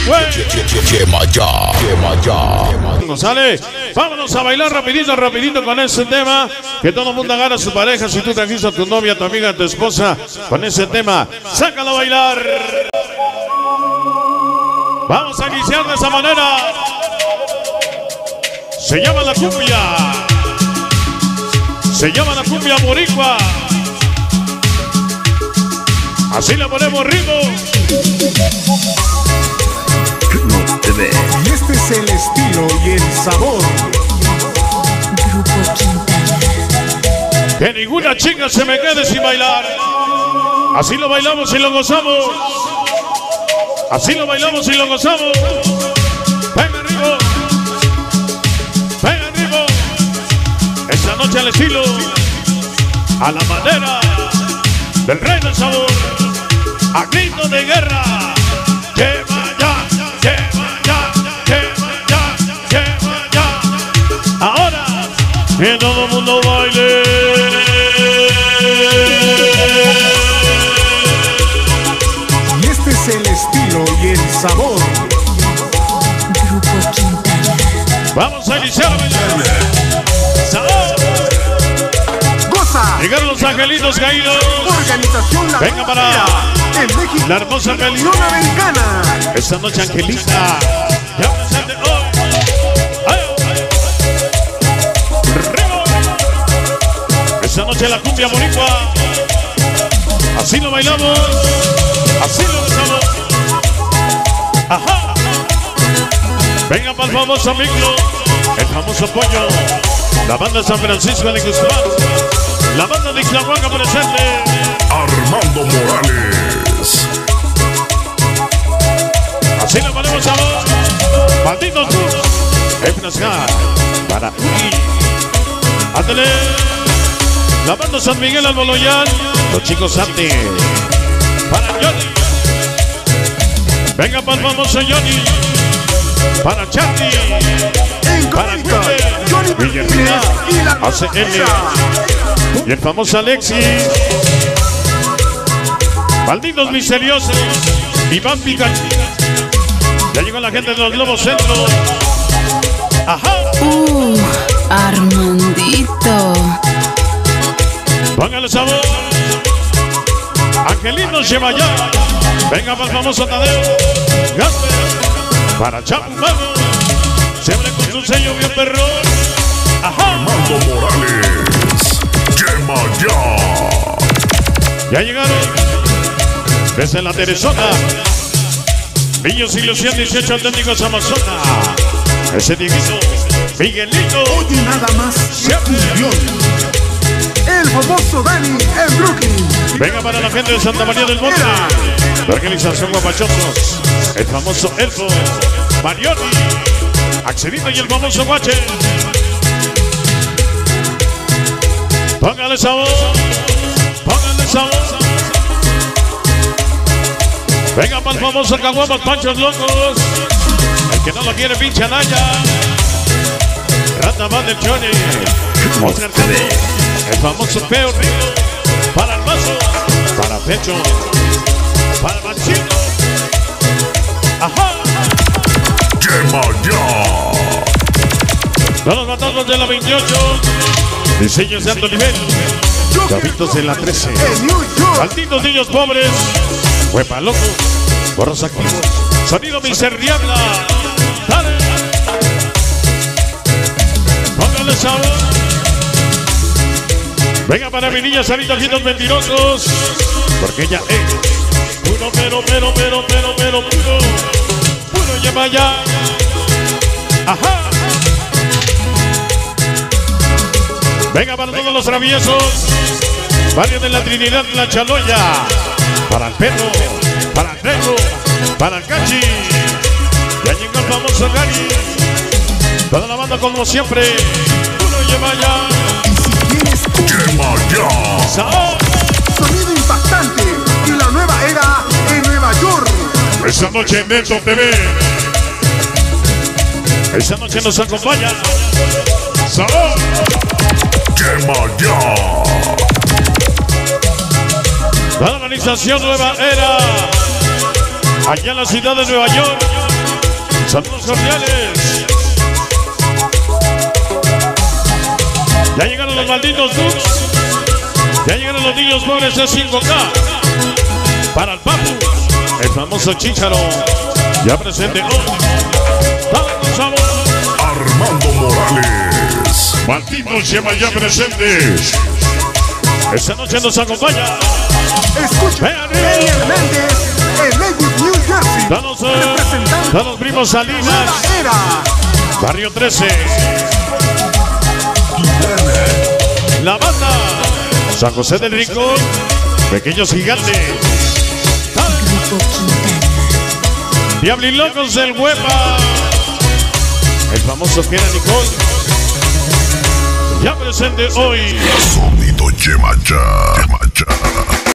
Sale, vámonos a bailar rapidito con ese tema. Que todo el mundo agarra a su pareja. Si tú trajiste a tu novia, a tu amiga, a tu esposa con ese tema, sácalo a bailar. Vamos a iniciar de esa manera. Se llama la cumbia. Se llama la cumbia boricua. Así le ponemos ritmo. Y este es el estilo y el sabor. Grupo Quintana. Que ninguna chica se me quede sin bailar. Así lo bailamos y lo gozamos. Así lo bailamos y lo gozamos. Venga arriba. Venga arriba. Esta noche al estilo, a la manera del rey del sabor, a grito de guerra. Lleva ya, lleva ya, lleva ya, lleva ya. Ahora, que todo el mundo baile. Y este es el estilo y el sabor. Grupo Quintana. Vamos a iniciar a bailar. ¡Sabor! ¡Goza! Llegaron los angelitos caídos. Organización La Venga para en México, la hermosa Angelita. Unión Americana. Esta noche Angelita ya presente hoy. ¡Ay! ¡Arriba! Esta noche la cumbia boricua. Así lo bailamos. Así lo besamos. ¡Ajá! Venga para el famoso micro. El famoso pollo. La banda San Francisco de Guzmán. La banda de Ixtlahuaca presente. Armando Morales. Así le ponemos a vos. Malditos tú. Efnascar. Para Uri. Ándale. La banda San Miguel Alboloyán. Los chicos Santi. Para Johnny. Venga para el famoso Johnny. Para Charlie. En Para Cónica, Pepe. Johnny Villarreal. y la ACL. Y el famoso Alexis. Malditos misteriosos. Iván Pikachu. Ya llegó la gente de los Globos Centro. Ajá. Armandito. Póngale sabor. Angelino lleva ya. Venga para el famoso Tadeo. Gasper. Para Chapu Mago. Siempre con su sello bien perro. Ajá. Armando Morales. Lleva ya. Ya llegaron. Desde la Teresona. Niños Ilusión 18 auténticos Amazonas. Ese Dieguito. Miguelito. Oye nada más. Siempre. El famoso Dani en Brooklyn. Venga para la gente de Santa María del Monte. La organización Guapachosos. El famoso Elfo. Marioni. Axelito y el famoso Guache. Póngale sabor. Póngale sabor. Venga para el famoso Caguamas Panchos Locos. El que no lo quiere pinche Anaya. Rata más del Johnny. Oscar Cade. El famoso Feo Rico. Para el Mazo. Para Pecho. Para Machino. Ajá. Lleva ya. Todos los matazos de la 28. Diseños de alto nivel. Chavitos de la 13. En New York. Malditos niños pobres. Huepa loco. Borros activos. Sonido Miser Diabla. Dale. Póngale sabor. Venga para mi niña Sarita Ojitos Mentirosos. Porque ella es puro, pero, puro. Puro lleva ya. Ajá. Venga para todos los traviesos. Barrio de la Trinidad, La Chaloya. Para el perro, para el negro, para el cachi. Ya llegó el famoso Gary. Toda la banda como siempre. Uno lleva ya. Lleva ya. ¡Sabor! Sonido impactante y la nueva era en Nueva York. Esta noche en Neto TV. Esta noche nos acompaña. ¡Sabor! Lleva ya. La organización Nueva Era. Allá en la ciudad de Nueva York. Saludos cordiales. Ya llegaron los malditos Dux. Ya llegaron los niños pobres de 5K. Para el Papu, el famoso Chícharo. Ya presente hoy. Dale sabor. Armando Morales. Malditos Chema ya presentes. Esta noche nos acompaña. Escucha, Vean, Eddie Hernández, en Lakewood, New Jersey. Representando Danos Primos Salinas, Nueva Era. Barrio 13. La banda San José del Rincón, Pequeños Gigantes. Grupo Quintana. Diablo y Locos del Huepa. El famoso Fiera Nicole. Ya presente hoy. Sonido Yemaya.